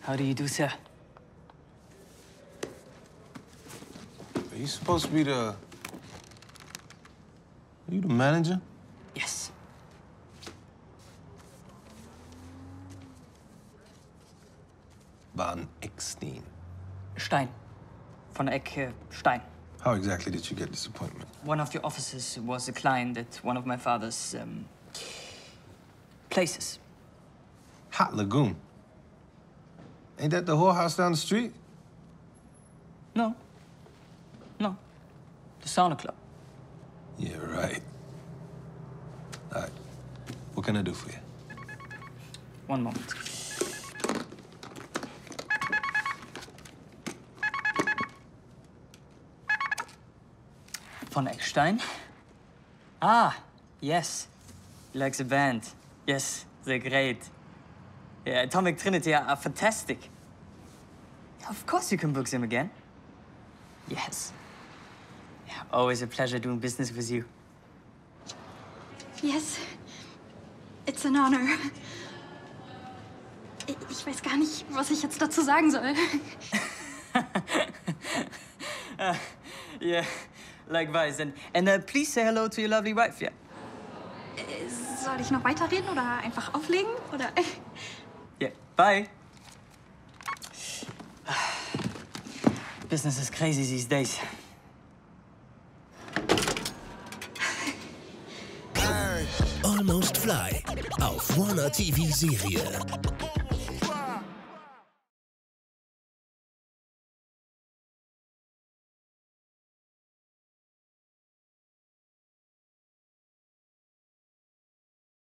How do you do, sir? Are you supposed to be the... Are you the manager? Yes. Van Eckstein. Stein. Von Eck, Stein. How exactly did you get this appointment? One of the officers was a client at one of my father's, places. Hot Lagoon. Ain't that the whorehouse down the street? No. No. The sauna club. Yeah, right. All right. What can I do for you? One moment. Von Eckstein? Ah, yes. He likes the band. Yes, they're great. Yeah, Atomic Trinity are fantastic. Of course you can book them again. Yes. Yeah, always a pleasure doing business with you. Yes. It's an honor. Ich weiß gar nicht, was ich jetzt dazu sagen soll. Yeah, likewise. And please say hello to your lovely wife, yeah? Soll ich noch weiterreden oder einfach auflegen? Oder? Yeah, bye. Business is crazy these days. Almost Fly auf Warner TV Serie.